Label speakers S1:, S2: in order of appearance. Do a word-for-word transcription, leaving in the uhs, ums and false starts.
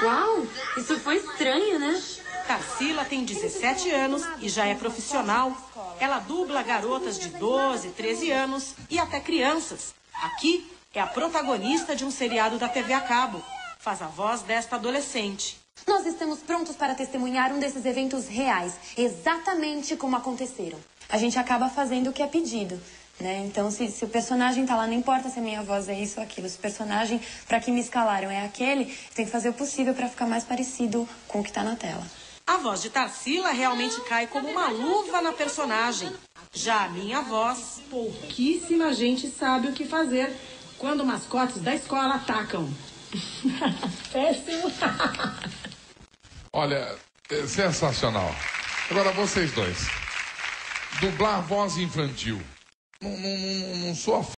S1: Uau, isso foi estranho, né?
S2: Tarsila tem dezessete anos e já é profissional. Ela dubla garotas de doze, treze anos e até crianças. Aqui é a protagonista de um seriado da T V a cabo. Faz a voz desta adolescente.
S1: Nós estamos prontos para testemunhar um desses eventos reais, exatamente como aconteceram. A gente acaba fazendo o que é pedido, né? Então, se, se o personagem tá lá, não importa se a minha voz é isso ou aquilo. Se o personagem para que me escalaram é aquele, tem que fazer o possível para ficar mais parecido com o que tá na tela.
S2: A voz de Tarsila realmente cai como uma luva na personagem. Já a minha voz...
S3: Pouquíssima gente sabe o que fazer quando mascotes da escola atacam. Péssimo.
S4: Olha, é sensacional. Agora vocês dois. Dublar voz infantil. Não, não, não, não sou a